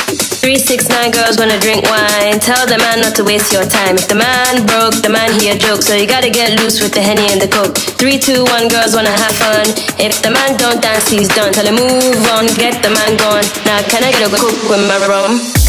369 girls wanna drink wine. Tell the man not to waste your time. If the man broke, the man he a joke. So you gotta get loose with the Henny and the Coke. 321 girls wanna have fun. If the man don't dance, he's done. Tell him move on, get the man gone. Now can I get a Coke with my rum?